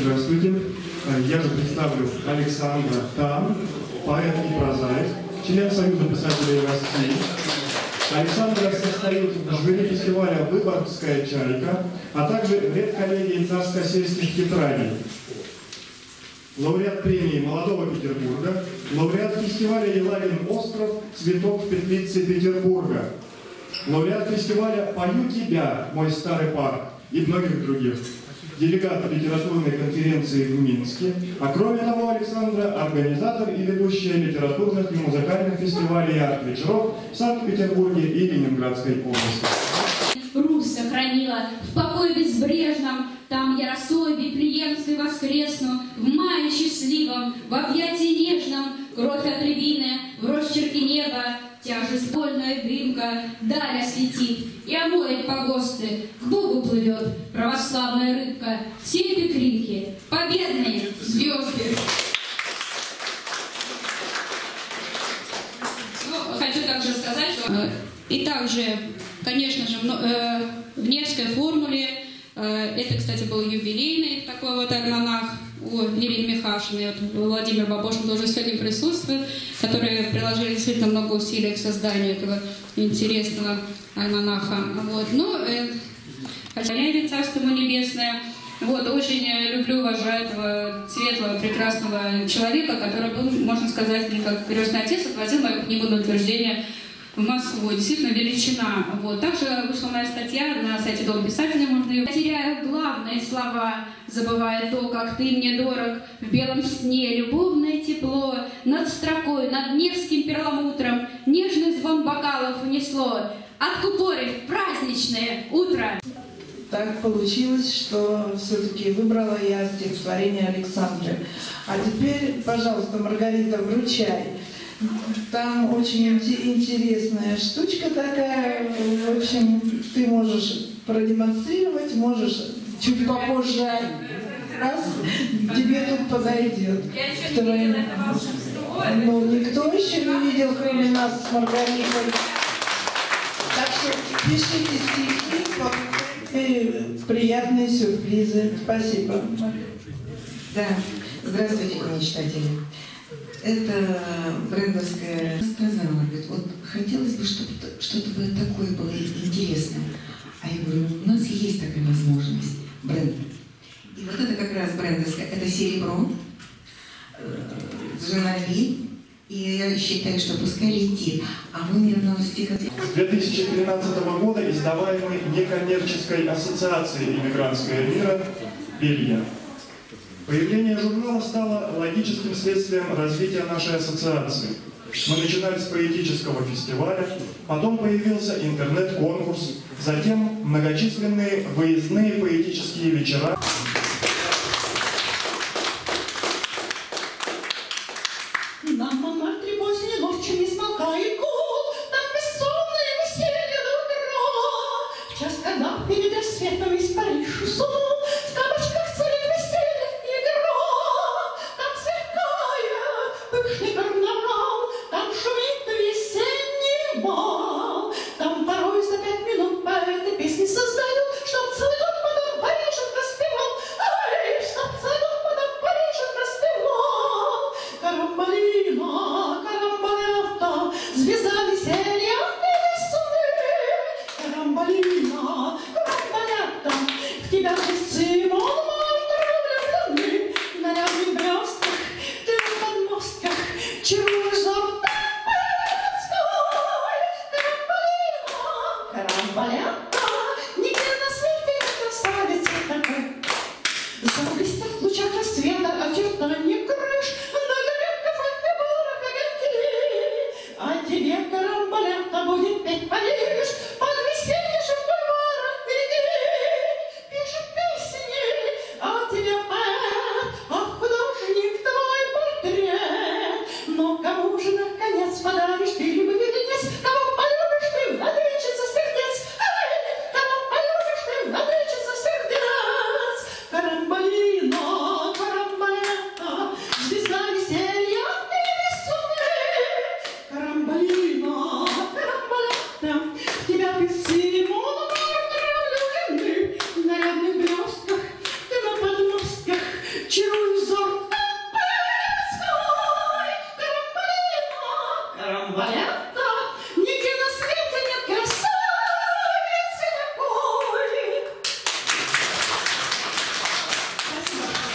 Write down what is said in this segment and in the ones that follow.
Здравствуйте. Я же представлю Александра Там, поэт и прозаик, член Союза писателей России. Александр состоит в жюри фестиваля «Выборгская чайка», а также в редколлегии царско-сельских тетрадей. Лауреат премии Молодого Петербурга, лауреат фестиваля «Елагин остров. Цветок в петлице Петербурга», лауреат фестиваля «Пою тебя, мой старый парк» и многих других. Делегат литературной конференции в Минске, а кроме того, Александра – организатор и ведущая литературных и музыкальных фестивалей и арт-вечеров в Санкт-Петербурге и Ленинградской области. Русь сохранила в покое безбрежном, там я росой Вифлеемской воскресну, в мае счастливом, в объятии нежном, кровь от рябины, в росчерке неба, тяжесть вольная дымка, даль осветит, и омоет погосты, к Богу плывет православная рыбка, степи крики, победные звезды. Ну, хочу также сказать, что и также, конечно же, в Невской формуле, это, кстати, был юбилейный такой вот альманах у Елены Михашиной, вот Владимир Бабошин тоже сегодня присутствует, которые приложили действительно много усилий к созданию этого интересного альманаха. Вот. Ну, хотя я царство ему небесное, вот, очень люблю, уважаю этого светлого, прекрасного человека, который был, можно сказать, как крестный отец, отвозил мою книгу на утверждение в Москву, действительно величина. Вот. Также вышла моя статья на сайте Дом писателя, можно ее. Теряя главные слова, забывая то, как ты мне дорог, в белом сне любовное тепло, над строкой, над Невским перламутром, нежный звон бокалов унесло, откупорив праздничное утро. Так получилось, что все-таки выбрала я стихотворение Александры. А теперь, пожалуйста, Маргарита, вручай. Там очень интересная штучка такая. В общем, ты можешь продемонстрировать, можешь чуть попозже. Раз тебе тут подойдет. Ну, никто еще не видел, кроме нас с Маргаритой. Так что пишите стихи, получайте приятные сюрпризы. Спасибо. Да, здравствуйте, мечтатели. Это брендовская сказала, говорит, вот хотелось бы, чтобы что-то такое было интересное. А я говорю, у нас есть такая возможность, бренд. И вот это как раз брендовская, это серебро, журнали, и я считаю, что пускай летит. А вы мне одного стихотворения. С 2013 года издаваемый некоммерческой ассоциацией «Иммигрантская лира» «Белья». Появление журнала стало логическим следствием развития нашей ассоциации. Мы начинали с поэтического фестиваля, потом появился интернет-конкурс, затем многочисленные выездные поэтические вечера.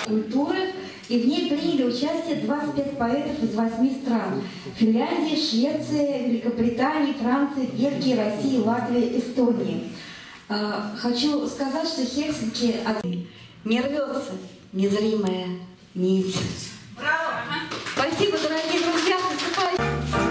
культуры, и в ней приняли участие 25 поэтов из 8 стран: Финляндии, Швеции, Великобритании, Франции, Бельгии, России, Латвии, Эстонии. Хочу сказать, что Хельсинки не рвется незримая нить. Браво! Спасибо, дорогие друзья, выступайте!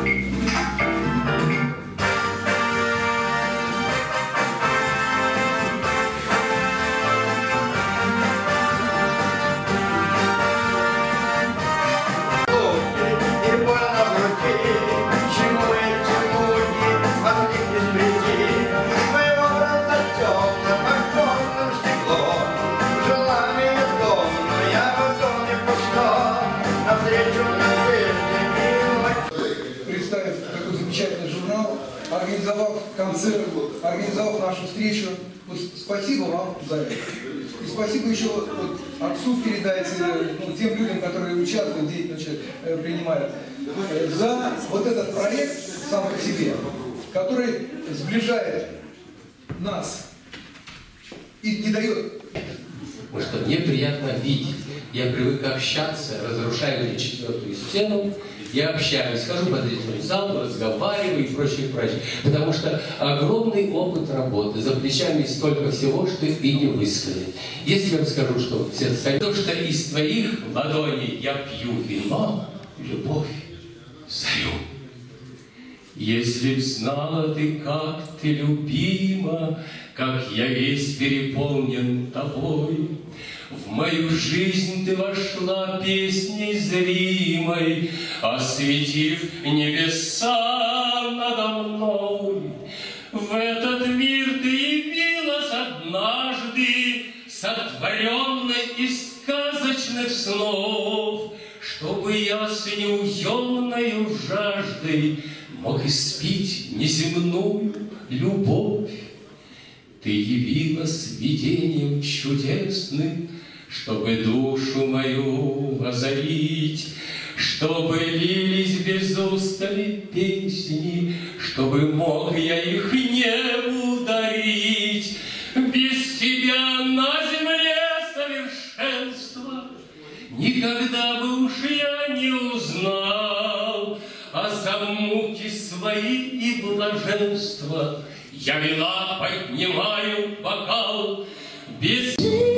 Организовав концерт, организовав нашу встречу. Вот спасибо вам за это. И спасибо еще вот отцу передайте, тем людям, которые участвуют, деятельность принимают, за вот этот проект сам по себе, который сближает нас и не дает. Что мне приятно видеть. Я привык общаться, разрушаю ли четвертую стену. Я общаюсь, хожу по зрительному залу, разговариваю и прочее, прочее. Потому что огромный опыт работы, за плечами столько всего, что и не высказать. Если я расскажу, что все остальные, то, что из твоих ладоней я пью вино, любовь зарю. Если б знала ты, как ты любима, как я весь переполнен тобой, в мою жизнь ты вошла песней зримой, осветив небеса надо мной. В этот мир ты явилась однажды, сотворенной из сказочных снов, чтобы я с неуемною жаждой мог испить неземную любовь. Ты явилась видением чудесным, чтобы душу мою озарить, чтобы лились без устали песни, чтобы мог я их небу дарить. Без тебя на земле совершенства никогда бы уж я не узнал, а за муки свои и блаженства я вина поднимаю бокал. Без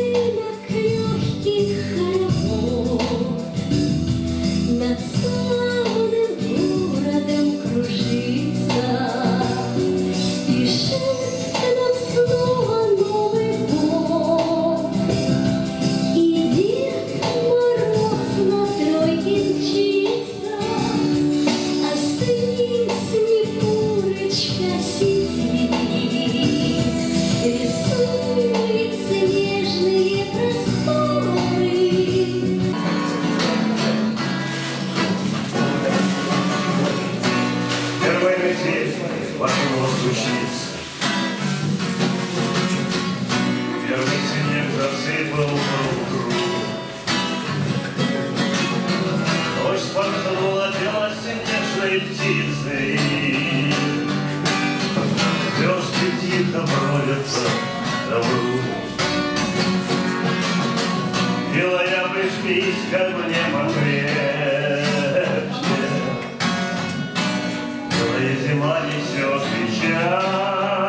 над славным городом кружится, спешит нам снова Новый год, и Дед Мороз на тройке мчится, а сын Снегурочка сидит, рисует снежные просторы. Первая метель вокруг случится. Первый снег засыпал круг. Ночь спорхнула белоснежной птицей. Звезды тихо бродятся добру. Милая, прижмись ко мне покрепче. Белая зима несет печаль.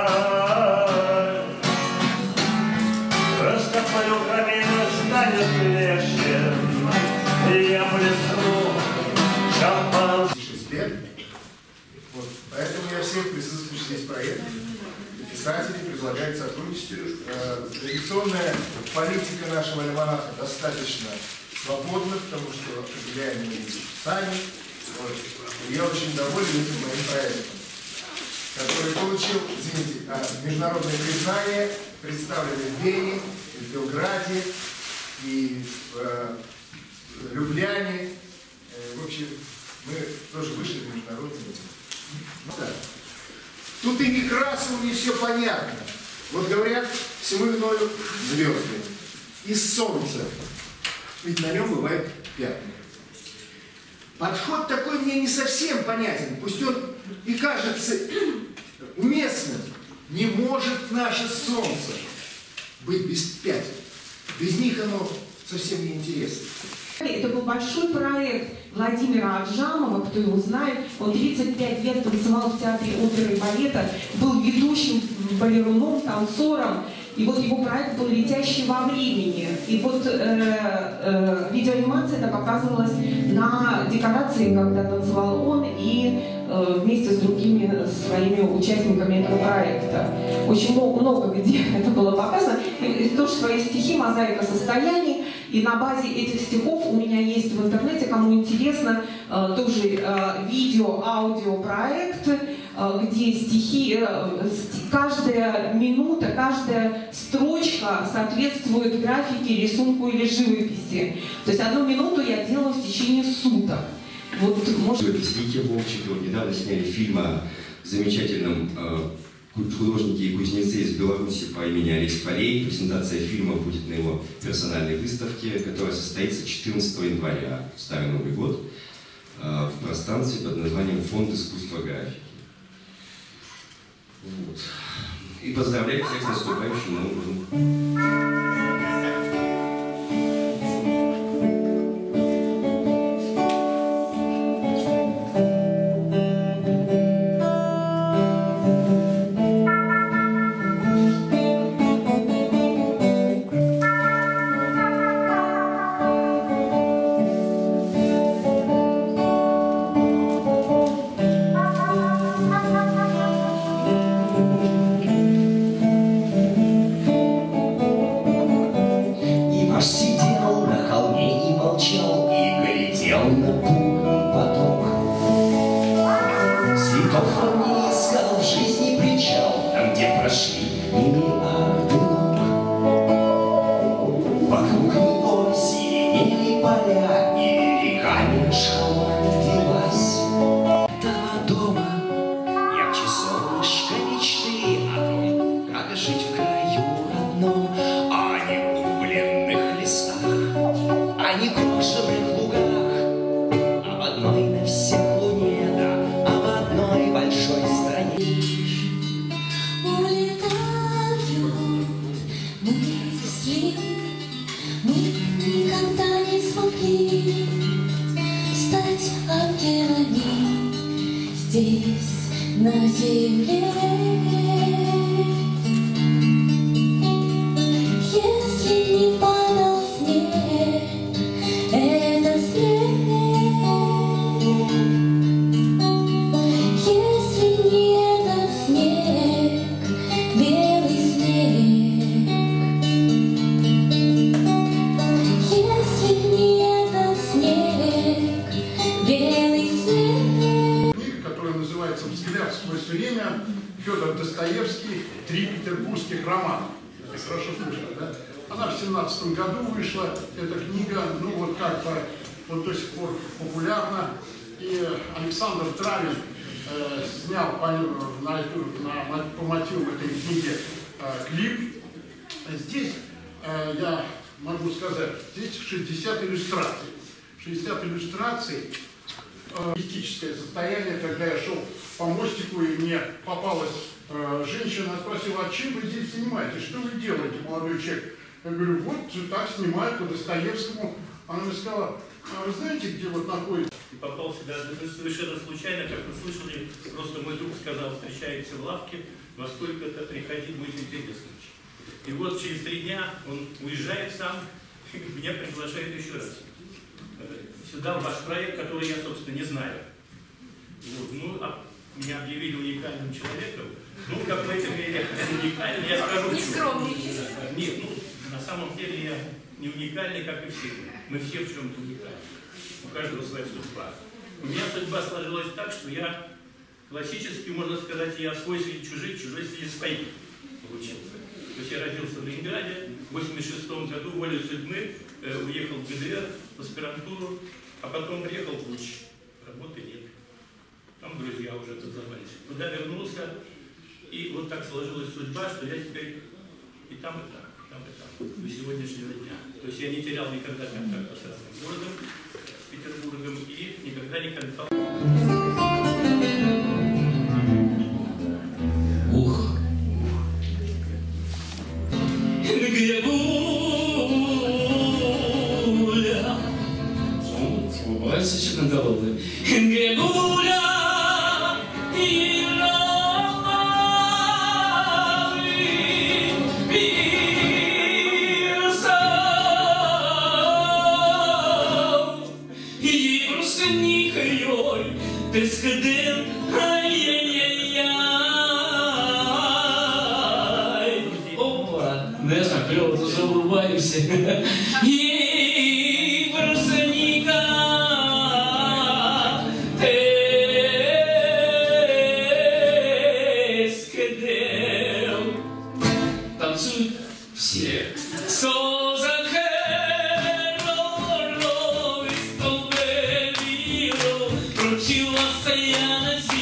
Растопорю камин, станет легче, и я плесну шампан. Вот. Поэтому я всех присутствующих здесь проектов, писателей предлагаю к сотрудничеству. Традиционная политика нашего альманаха достаточно свободна, потому что определяем мы сами. Вот. Я очень доволен этим моим проектом, который получил, извините, международное признание, представленный в Вене, в Белграде и в Любляне. В общем, мы тоже вышли на международный уровень. Тут и Некрасову не все понятно. Вот говорят, всему виною звезды. И солнце. Ведь на нем бывают пятна. Подход такой мне не совсем понятен. Пусть он и кажется уместным. Не может наше солнце быть без пятен. Без них оно совсем неинтересны. Это был большой проект Владимира Акжамова, кто его знает. Он 35 лет танцевал в театре оперы и балета, был ведущим, балеруном, танцором. И вот его проект был «Летящий во времени». И вот видеоанимация это показывалась на декорации, когда танцевал он и вместе с другими своими участниками этого проекта. Очень много где это было показано. И тоже свои стихи «Мозаика состояний». И на базе этих стихов у меня есть в интернете, кому интересно, тоже видео, аудиопроект, где стихи, каждая минута, каждая строчка соответствует графике, рисунку или живописи. То есть 1 минуту я делала в течение суток. Вот, может... Леснике Вовчике вот недавно сняли фильм о замечательном художнике и кузнеце из Беларуси по имени Алекс Фалей. Презентация фильма будет на его персональной выставке, которая состоится 14 января, в Старый Новый год, в пространстве под названием «Фонд искусства графики». Вот. И поздравляю всех с наступающим Новым годом. Федор Достоевский «Три петербургских романа». Это хорошо слышно, да? Она в 17 году вышла, эта книга, ну вот как бы вот до сих пор популярна. И Александр Травин снял по мотивам этой книги клип. Здесь, я могу сказать, здесь 60 иллюстраций. 60 иллюстраций. Мистическое состояние, когда я шел по мостику, и мне попалась женщина, спросила: а чем вы здесь занимаетесь, что вы делаете, молодой человек? Я говорю: вот так снимают по Достоевскому. Она мне сказала: а вы знаете, где вот находится? И попал сюда совершенно случайно, как вы слышали, просто мой друг сказал: встречаемся в лавке, во столько-то приходи, будет интересно. И вот через 3 дня он уезжает сам, и меня приглашает еще раз сюда, в ваш проект, который я, собственно, не знаю. Вот. Ну, а меня объявили уникальным человеком. Ну, в какой-то мере уникальным, я скажу, почему. Нет, ну, на самом деле я не уникальный, как и все. Мы все в чем-то уникальны. У каждого своя судьба. У меня судьба сложилась так, что я классически, можно сказать, я свой среди чужих, чужой среди своих получился. То есть я родился в Ленинграде, в 1986 году волей судьбы уехал в ГДР, в аспирантуру, а потом приехал в Луч. Работы нет. Там друзья уже отозвались. Туда вернулся, и вот так сложилась судьба, что я теперь и там, и там, и там, и там, до сегодняшнего дня. То есть я не терял никогда контакта с этим городом, с Петербургом, и никогда не контактировал. Ух! Где брючноголовый. Грегуля и Тескаден, ай-яй-яй-яй. Опа, не знаю, клево зажевываемся. Ей, барсаника, тескаден. Танцуют все. Училась я на